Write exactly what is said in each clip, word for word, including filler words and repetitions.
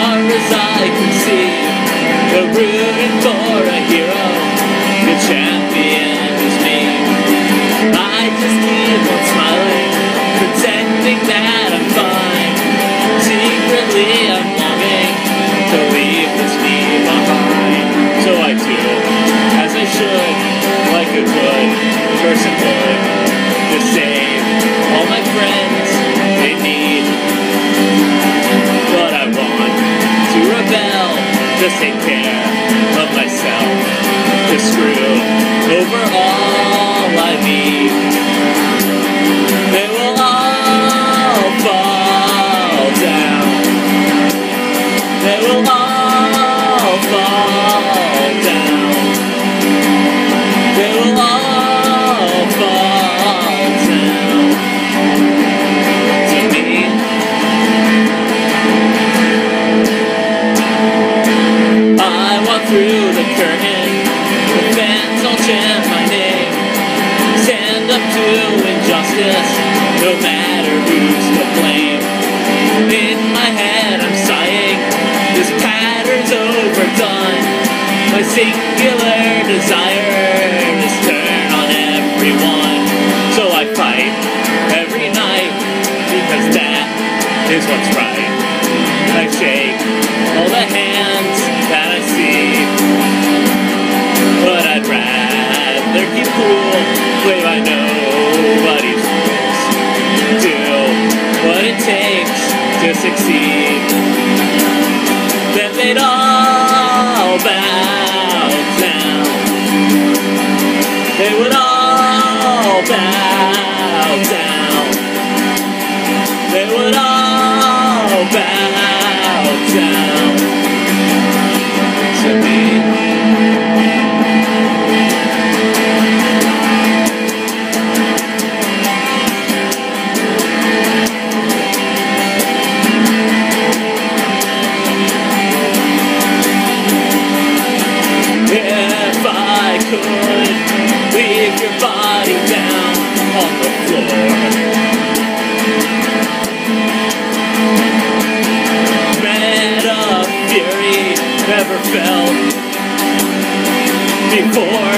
far as I can see, we're rooting for a hero. The champion is me. I just keep on smiling, pretending that I'm fine. Secretly I'm longing to leave this me behind. So I do as I should, like a good person would, to save all my friends in need. But I want to rebel, just take care of myself, to screw over all I need. They will all fall down. They will all fall down. They will all fall down to me. I walk through the curtain, the fans all chant my name. Stand up to injustice, no matter who's to blame. In my head I'm sighing, this pattern's overdone. My singular desire is turn on everyone. So I fight every night, because that is what's right. I shake all the hands that I see, but I'd rather keep cool, play by nobody's rules, do what it takes to succeed. Then they'd all bow down. They would all bow down. They would all bow down to me. If I could leave your body down on the floor, mad of fury never felt before.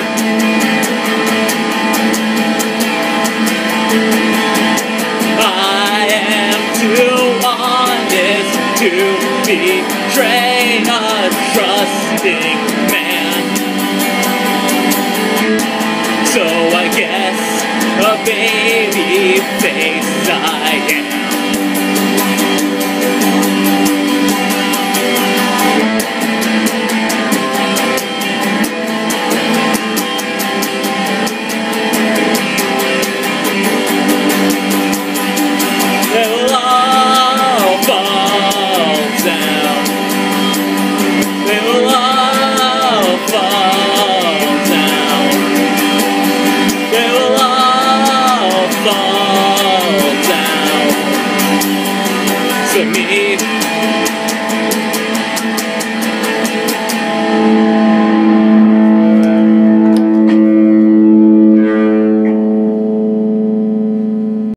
I am too honest to betray a trusting man. So I guess a baby face